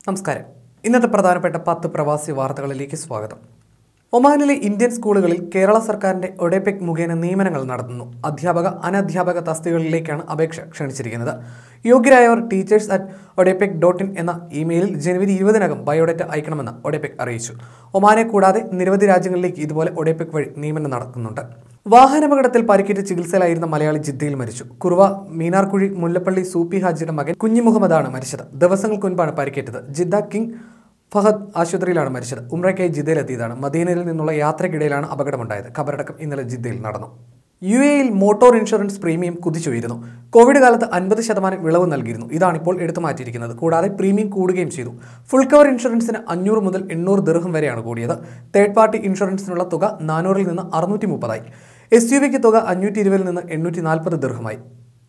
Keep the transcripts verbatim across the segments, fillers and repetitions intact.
നമസ്കാരം. ഇന്നത്തെ പ്രധാനപ്പെട്ട പത്ത് പ്രവാസി വാർത്തകളിലേക്ക് സ്വാഗതം. ഒമാനിലെ ഇന്ത്യൻ സ്കൂളുകളിൽ കേരള സർക്കാരിന്റെ ഒഡെപെക് മുഖേന നിയമനങ്ങൾ നടത്തുന്നു. അധ്യാപക അനധ്യാപക തസ്തികകളിലേക്കാണ് അപേക്ഷ ക്ഷണിച്ചിരിക്കുന്നത്. യോഗ്യരായവർ teachers at Odepec dot in എന്ന ഇമെയിലിൽ ജനുവരി ഇരുപതിനകം ബയോഡേറ്റ അയക്കണമെന്ന് ഒഡെപെക് അറിയിച്ചു. ഒമാനെ കൂടാതെ നിരവധി രാജ്യങ്ങളിലേക്ക് ഇതുപോലെ ഒഡെപെക് വഴി നിയമനം നടക്കുന്നുണ്ട്. വാഹനാപകടത്തിൽ പരിക്കേറ്റ് ചികിത്സയിലായിരുന്ന മലയാളി ജിദ്ദയിൽ മരിച്ചു. കുറുവ മീനാർക്കുഴി മുല്ലപ്പള്ളി സൂപ്പി ഹാജിയുടെ മകൻ കുഞ്ഞി മുഹമ്മദാണ് മരിച്ചത്. ദിവസങ്ങൾക്ക് മുൻപാണ് പരിക്കേറ്റത്. ജിദ്ദ കിങ് ഫഹദ് ആശുപത്രിയിലാണ് മരിച്ചത്. ഉംറയ്ക്കായി ജിദ്ദയിലെത്തിയതാണ്. മദീനയിൽ നിന്നുള്ള യാത്രയ്ക്കിടയിലാണ് അപകടമുണ്ടായത്. ഖബറടക്കം ഇന്നലെ ജിദ്ദയിൽ നടന്നു. യു എയിൽ മോട്ടോർ ഇൻഷുറൻസ് പ്രീമിയം കുതിച്ചുയരുന്നു. കോവിഡ് കാലത്ത് അൻപത് ശതമാനം ഇളവ് നൽകിയിരുന്നു. ഇതാണിപ്പോൾ എടുത്തു മാറ്റിയിരിക്കുന്നത്. കൂടാതെ പ്രീമിയം കൂടുകയും ചെയ്തു. ഫുൾ കവർ ഇൻഷുറൻസിന് അഞ്ഞൂറ് മുതൽ എണ്ണൂറ് ദിർഹം വരെയാണ് കൂടിയത്. തേർഡ് പാർട്ടി ഇൻഷുറൻസിനുള്ള തുക നാനൂറിൽ നിന്ന് അറുന്നൂറ്റി മുപ്പതായി. എസ് യു വിക്ക് തുക അഞ്ഞൂറ്റി ഇരുപതിൽ നിന്ന് എണ്ണൂറ്റി നാൽപ്പത് ദിർഹമായി.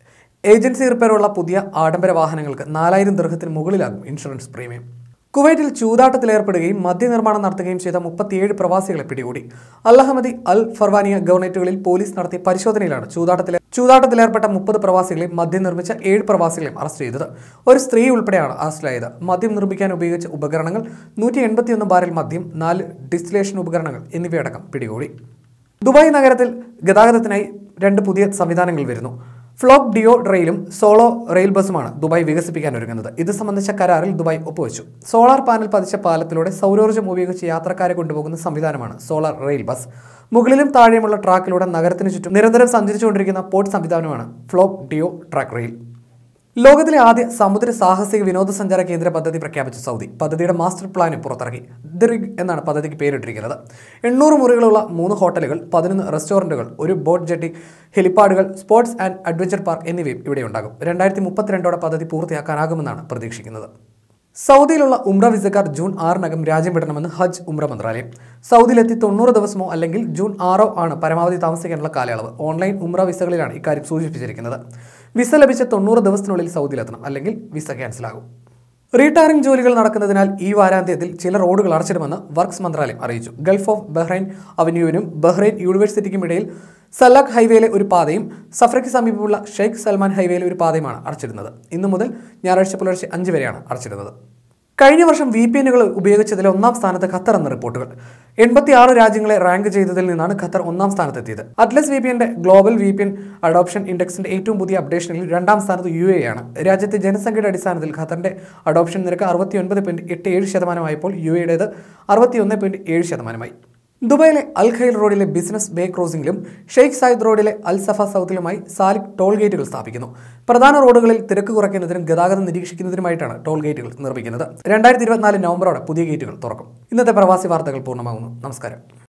ഏജൻസി റിപ്പയറുള്ള പുതിയ ആഡംബര വാഹനങ്ങൾക്ക് നാലായിരം ദിർഹത്തിന് മുകളിലാകും ഇൻഷുറൻസ് പ്രീമിയം. കുവൈറ്റിൽ ചൂതാട്ടത്തിലേർപ്പെടുകയും മദ്യനിർമ്മാണം നടത്തുകയും ചെയ്ത മുപ്പത്തിയേഴ് പ്രവാസികളെ പിടികൂടി. അൽഹമദി അൽ ഫർവാനിയ ഗവർണറേറ്റുകളിൽ പോലീസ് നടത്തിയ പരിശോധനയിലാണ് ചൂതാട്ടത്തിലെ ചൂതാട്ടത്തിലേർപ്പെട്ട മുപ്പത് പ്രവാസികളെയും മദ്യം നിർമ്മിച്ച ഏഴ് പ്രവാസികളെയും അറസ്റ്റ് ചെയ്തത്. ഒരു സ്ത്രീ ഉൾപ്പെടെയാണ് അറസ്റ്റിലായത്. മദ്യം നിർമ്മിക്കാൻ ഉപയോഗിച്ച ഉപകരണങ്ങൾ, നൂറ്റി എൺപത്തിയൊന്ന് ബാരൽ മദ്യം, നാല് ഡിസ്റ്റിലേഷൻ ഉപകരണങ്ങൾ എന്നിവയടക്കം പിടികൂടി. ദുബായ് നഗരത്തിൽ ഗതാഗതത്തിനായി രണ്ട് പുതിയ സംവിധാനങ്ങൾ വരുന്നു. ഫ്ലോക്ക് ഡിയോ റെയിലും സോളോ റെയിൽ ബസുമാണ് ദുബായ് വികസിപ്പിക്കാൻ ഒരുങ്ങുന്നത്. ഇത് സംബന്ധിച്ച കരാറിൽ ദുബായ് ഒപ്പുവെച്ചു. സോളാർ പാനൽ പതിച്ച പാലത്തിലൂടെ സൗരോർജ്ജം ഉപയോഗിച്ച് യാത്രക്കാരെ കൊണ്ടുപോകുന്ന സംവിധാനമാണ് സോളാർ റെയിൽ ബസ്. മുകളിലും താഴെയുമുള്ള ട്രാക്കിലൂടെ നഗരത്തിന് ചുറ്റും നിരന്തരം സഞ്ചരിച്ചുകൊണ്ടിരിക്കുന്ന പോർട്ട് സംവിധാനമാണ് ഫ്ലോക്ക് ഡിയോ ട്രാക്ക് റെയിൽ. ലോകത്തിലെ ആദ്യ സമുദ്ര സാഹസിക വിനോദസഞ്ചാര കേന്ദ്ര പദ്ധതി പ്രഖ്യാപിച്ച സൗദി പദ്ധതിയുടെ മാസ്റ്റർ പ്ലാനും പുറത്തിറക്കി. ദി റിഗ് എന്നാണ് പദ്ധതിക്ക് പേരിട്ടിരിക്കുന്നത്. എണ്ണൂറ് മുറികളുള്ള മൂന്ന് ഹോട്ടലുകൾ, പതിനൊന്ന് റെസ്റ്റോറൻറ്റുകൾ, ഒരു ബോട്ട് ജെട്ടി, ഹെലിപ്പാഡുകൾ, സ്പോർട്സ് ആൻഡ് അഡ്വഞ്ചർ പാർക്ക് എന്നിവയും ഇവിടെയുണ്ടാകും. രണ്ടായിരത്തി മുപ്പത്തിരണ്ടോടെ പദ്ധതി പൂർത്തിയാക്കാനാകുമെന്നാണ് പ്രതീക്ഷിക്കുന്നത്. സൗദിയിലുള്ള ഉംറ വിസക്കാർ ജൂൺ ആറിനകം രാജ്യം വിടണമെന്ന് ഹജ്ജ് ഉംറ മന്ത്രാലയം. സൗദിയിലെത്തി തൊണ്ണൂറ് ദിവസമോ അല്ലെങ്കിൽ ജൂൺ ആറോ ആണ് പരമാവധി താമസിക്കാനുള്ള കാലയളവ്. ഓൺലൈൻ ഉംറ വിസകളിലാണ് ഇക്കാര്യം സൂചിപ്പിച്ചിരിക്കുന്നത്. വിസ ലഭിച്ച തൊണ്ണൂറ് ദിവസത്തിനുള്ളിൽ സൗദിയിലെത്തണം, അല്ലെങ്കിൽ വിസ ക്യാൻസലാകും. റീടയറിംഗ് ജോലികൾ നടക്കുന്നതിനാൽ ഈ വാരാന്ത്യത്തിൽ ചില റോഡുകൾ അടച്ചിടുമെന്ന് വർക്ക്സ് മന്ത്രാലയം അറിയിച്ചു. ഗൾഫ് ഓഫ് ബഹ്റൈൻ അവന്യൂവിനും ബഹ്റൈൻ യൂണിവേഴ്സിറ്റിക്കും ഇടയിൽ സലാഖ് ഹൈവേയിലെ ഒരു പാതയും സഫ്രയ്ക്ക് സമീപമുള്ള ഷെയ്ഖ് സൽമാൻ ഹൈവേയിലെ ഒരു പാതയുമാണ് അടച്ചിടുന്നത്. ഇന്നു മുതൽ ഞായറാഴ്ച പുലർച്ചെ അഞ്ച് വരെയാണ് അടച്ചിടുന്നത്. കഴിഞ്ഞ വർഷം വി പി എനുകൾ ഉപയോഗിച്ചതിൽ ഒന്നാം സ്ഥാനത്ത് ഖത്തർ എന്ന റിപ്പോർട്ടുകൾ. എൺപത്തി ആറ് രാജ്യങ്ങളെ റാങ്ക് ചെയ്തതിൽ നിന്നാണ് ഖത്തർ ഒന്നാം സ്ഥാനത്തെത്തിയത്. അറ്റ്ലസ് വി പി എൻ്റെ global V P N adoption ഇൻഡെക്സിന്റെ ഏറ്റവും പുതിയ അപ്ഡേഷനിൽ രണ്ടാം സ്ഥാനത്ത് യു എ ആണ്. രാജ്യത്തെ ജനസംഖ്യയുടെ അടിസ്ഥാനത്തിൽ ഖത്തറിന്റെ അഡോപ്ഷൻ നിരക്ക് അറുപത്തി ഒൻപത് പോയിന്റ് എട്ട് ഏഴ് ശതമാനമായപ്പോൾ യു എയുടേത് അറുപത്തി ഒന്ന് പോയിന്റ് ഏഴ് ശതമാനമായി. ദുബായിലെ അൽ ഖൈൽ റോഡിലെ ബിസിനസ് ബേ ക്രോസിംഗിലും ഷെയ്ഖ് സായിദ് റോഡിലെ അൽ സഫ സൗത്തിലുമായി സാലിക് ടോൾ ഗേറ്റുകൾ സ്ഥാപിക്കുന്നു. പ്രധാന റോഡുകളിൽ തിരക്ക് കുറയ്ക്കുന്നതിനും ഗതാഗതം നിരീക്ഷിക്കുന്നതിനുമായിട്ടാണ് ടോൾ ഗേറ്റുകൾ നിർമ്മിക്കുന്നത്. രണ്ടായിരത്തി ഇരുപത്തിനാല് നവംബറോടെ പുതിയ ഗേറ്റുകൾ തുറക്കും. ഇന്നത്തെ പ്രവാസി വാർത്തകൾ പൂർണ്ണമാകുന്നു. നമസ്കാരം.